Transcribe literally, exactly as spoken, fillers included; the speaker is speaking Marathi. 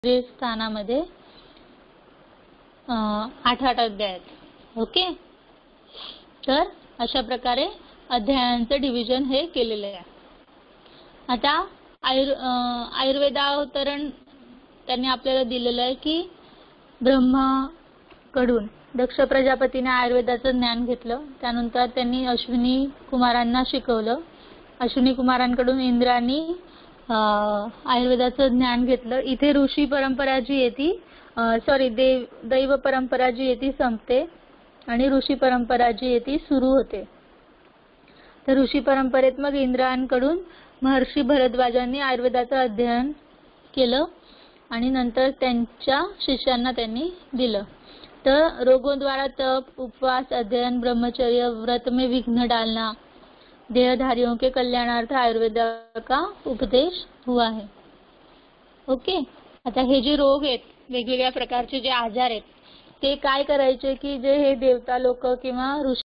स्थानामध्ये आठ आठ अध्याय आहेत. ओके, तर अशा प्रकारे अध्यायांचं डिव्हिजन हे केलेलं आहे. आता आयुर आयुर्वेदावतरण त्यांनी आपल्याला दिलेलं आहे की ब्रह्माकडून दक्ष प्रजापतीने आयुर्वेदाचं ज्ञान घेतलं. त्यानंतर त्यांनी अश्विनी कुमारांना शिकवलं. अश्विनी कुमारांकडून इंद्रानी आयुर्वेदाचं ज्ञान घेतलं. इथे ऋषी परंपरा जी येते सॉरी देव दैव परंपरा जी येते संपते आणि ऋषी परंपरा जी येते सुरू होते. तर ऋषी परंपरेत मग इंद्रांकडून महर्षी भरद्वाजांनी आयुर्वेदाचं अध्ययन केलं आणि नंतर त्यांच्या शिष्यांना त्यांनी दिलं. तर रोगों द्वारा तप, उपवास, अध्ययन, ब्रह्मचर्य, व्रत में विघ्न डालना, देहधारियों के कल्याणार्थ आयुर्वेद का उपदेश हुआ है. ओके, आता हे जे रोग आहेत, वेगवेगळ्या प्रकारचे जे आजार आहेत, ते काय करायचे की जे हे देवता लोक किंवा ऋषी